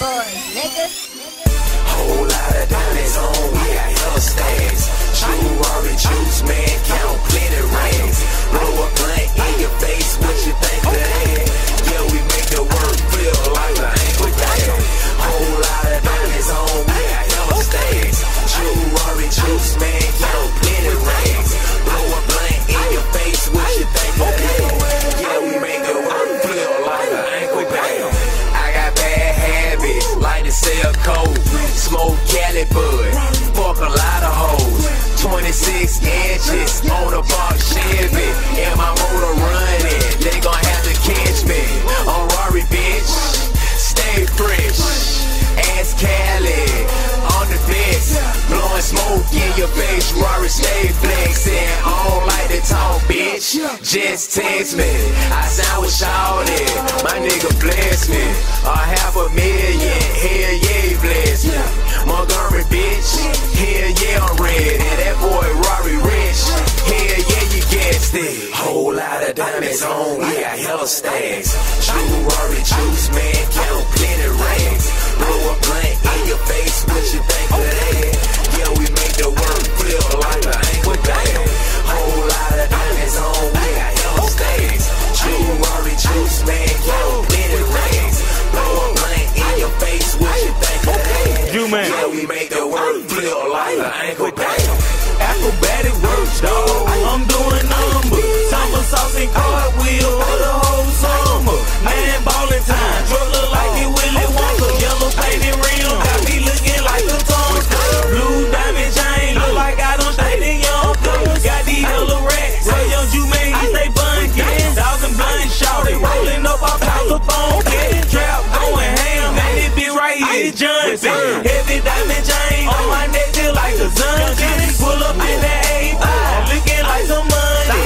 boys, nigga. Whole lot of diamonds on, we got hella stacks. Jewelry, juice, man, count plenty rings. Blow a blunt in your face, what you think of that? Yeah, we make the work feel like an ankle bag. Whole lot of diamonds on, we got hella stacks. Jewelry, juice, man, count plenty rings. Blow a blunt in your face, what you think of that? Yeah, we make the work feel like an ankle bag. I got bad habits, like to sell coke, smoke Cali bud, fuck a lot of hoes. 26 inches on a box Chevy, and my motor running, they gon' have to catch me. On Rari, bitch, stay fresh, ass Cali, on the fence, blowing smoke in your face. Rari, stay flexing, I don't like to talk, bitch, just text me. I sound with Shawty, my nigga bless me, $500,000, hell yeah, bless me. Montgomery, bitch, hell yeah, I'm ready. That boy Rari rich, hell yeah, you guessed it. Whole lot of diamonds on, we got hella stacks. Jewelry, juice, man, count plenty rings. Blow a blunt in your face, what you think of that? Yeah, we make the work feel like an ankle bag. Whole lot of diamonds on, we got hella stacks. Jewelry, juice, man, count plenty rings. Blow a blunt in your face, what you think of that? Yeah, we make the work feel like an ankle bag. Acrobatic works, dawg. I'm doing numbers. Somersaults and cartwheel for the whole summer. Man, ballin' time. Truck look like it Willy Wonka. Yellow painted rim, got me looking like a Tonka. Blue diamond chain, look like I done stayed in Yonkers. Got these yellow racks, so young Juman, he stay bunkin'. Dogs and blind shouting, rolling up our house of phone. Trap going ham, man, this bitch right here jumping. Heavy diamond chain on my neck, feel like a sunken. Pull up in that A5, looking like some money.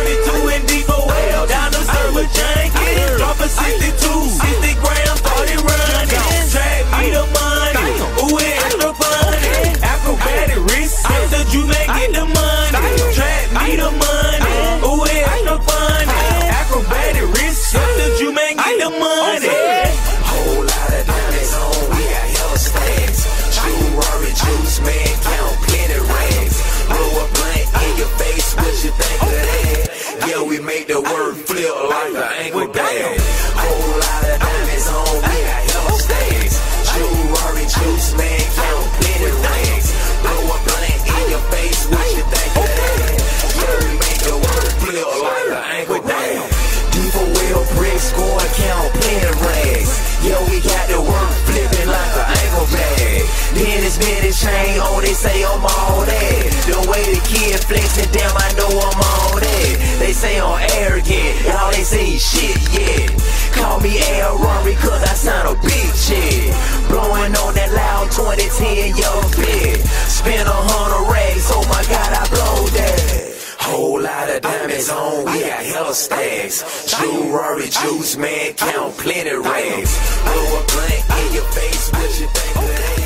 32 and deep well, down the server junkie. Drop a 62, 60 grams, started running. Track me the money, ooh, it extra funny. Acrobatic wrist, so you may get the money. Track me the money, ooh, it extra funny. Acrobatic wrist, so you may get the money. Whole lot of diamonds on, we got hella stacks. Jewelry, juice, man, count plenty rings. Blow a blunt in your face, what you think of that? Yeah, we make the word flip like an ankle bag. Whole lot of diamonds on, we got hella stacks. Jewelry, juice, man, count plenty rings. Blow a blunt in your face, what you think of that? Yeah, we make the word flip like an ankle bag. D4 wheel bricks, score count plenty rings. Yeah, we got the work flipping like an ankle bag. Then it's minute chain on, they say I'm all that. The way the kid flexing, damn, I know I'm all that. They say I'm arrogant, and all they say is shit, yeah. Call me Al Rory, cause I sound a big shit. Blowing on that loud 2010, yo, bit. Spend 100 racks, oh my god, I blow that. Whole lot of diamonds on, we got hella stacks. Jewelry, juice, man, count plenty rings. Blow a blunt in your face, what you think of that?